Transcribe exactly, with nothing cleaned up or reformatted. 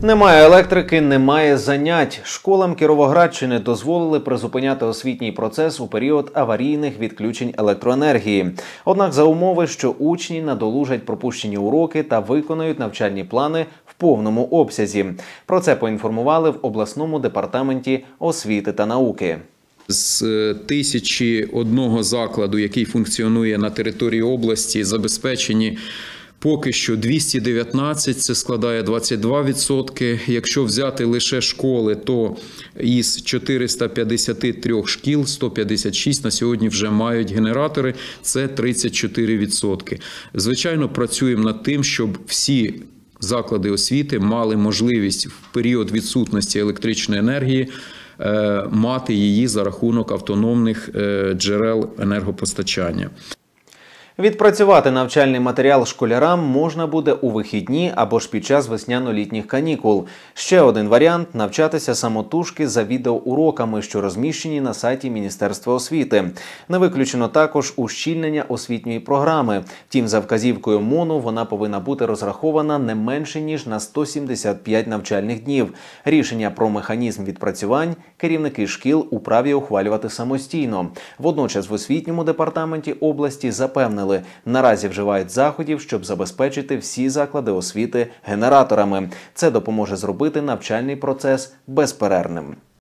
Немає електрики – немає занять. Школам Кіровоградщини дозволили призупиняти освітній процес у період аварійних відключень електроенергії. Однак за умови, що учні надолужать пропущені уроки та виконають навчальні плани в повному обсязі. Про це поінформували в обласному департаменті освіти та науки. З тисячі одного закладу, який функціонує на території області, забезпечені поки що двісті дев'ятнадцять, це складає двадцять два відсотки. Якщо взяти лише школи, то із чотирьохсот п'ятдесяти трьох шкіл сто п'ятдесят шість на сьогодні вже мають генератори, це тридцять чотири відсотки. Звичайно, працюємо над тим, щоб всі заклади освіти мали можливість в період відсутності електричної енергії мати її за рахунок автономних джерел енергопостачання. Відпрацювати навчальний матеріал школярам можна буде у вихідні або ж під час весняно-літніх канікул. Ще один варіант – навчатися самотужки за відеоуроками, що розміщені на сайті Міністерства освіти. Не виключено також ущільнення освітньої програми. Втім, за вказівкою МОНу вона повинна бути розрахована не менше, ніж на сто сімдесят п'ять навчальних днів. Рішення про механізм відпрацювань керівники шкіл управі ухвалювати самостійно. Водночас в освітньому департаменті області запевнили, наразі вживають заходів, щоб забезпечити всі заклади освіти генераторами. Це допоможе зробити навчальний процес безперервним.